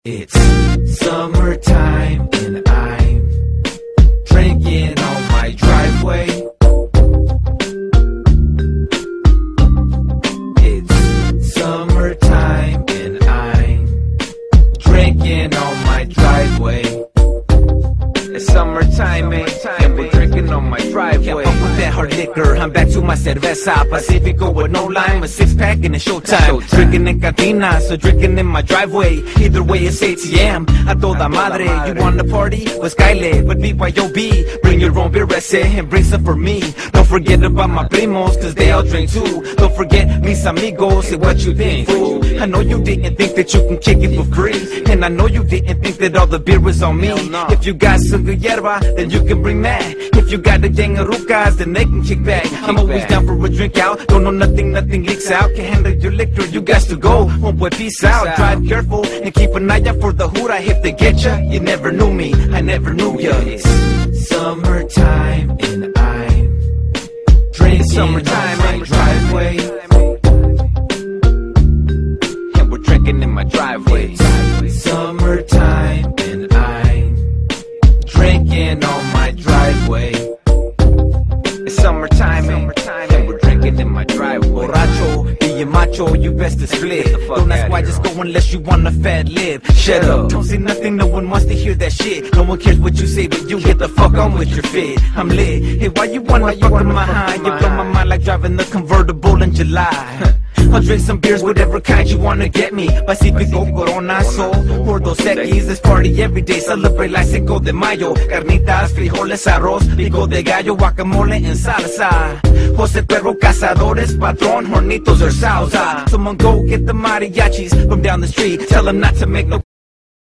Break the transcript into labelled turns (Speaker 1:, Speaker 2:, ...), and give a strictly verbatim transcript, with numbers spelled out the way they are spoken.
Speaker 1: It's summertime and I'm drinking on my driveway. It's summertime and I'm drinking on my driveway. It's summertime, man, and we're drinking on my driveway. Can't fuck with that hard liquor, I'm back to my cerveza Pacifico with no lime, a six pack and it's showtime. Showtime. Drinking in cantina, so drinking in my driveway. Either way it's A T M, a toda madre. You wanna party? Pues Kyle, with B Y O B. Bring your own beer, ese, and bring some for me. Don't forget about my primos, cause they all drink too. Don't forget mis amigos, say what you think, fool. I know you didn't think that you can kick it for free, and I know you didn't think that all the beer was on me. If you got some good yerba, then you can bring that. If you got the gang of rucas, then they can kick back. I'm always down for a drink out. Don't know nothing, nothing leaks out. Can't handle your liquor, you got to go. Homeboy, peace out. Drive careful and keep an eye out for the hoorah. If they get ya, you never knew me, I never knew ya. It's summertime and I'm drinking summertime on my driveway. And we're drinking in my driveway. Summertime and I'm drinking on my driveway. It's summertime, and we're drinking in my driveway. Borracho, being macho, you best to split. Don't ask why, just go unless you want a fat lip. Shut up, don't say nothing, no one wants to hear that shit. No one cares what you say, but you get the fuck on with your fit. I'm lit, hey, why you wanna fuck with my high? You blow my mind like driving the convertible in July. I'll drink some beers, whatever kind you wanna get me. Pacifico, Corona, Sol, or Dos Equis. This party every day, celebrate like Cinco de Mayo. Carnitas, frijoles, arroz, pico de gallo, guacamole, and salsa. Jose Perro, cazadores, patron, hornitos, or salsa. Someone go get the mariachis from down the street. Tell them not to make no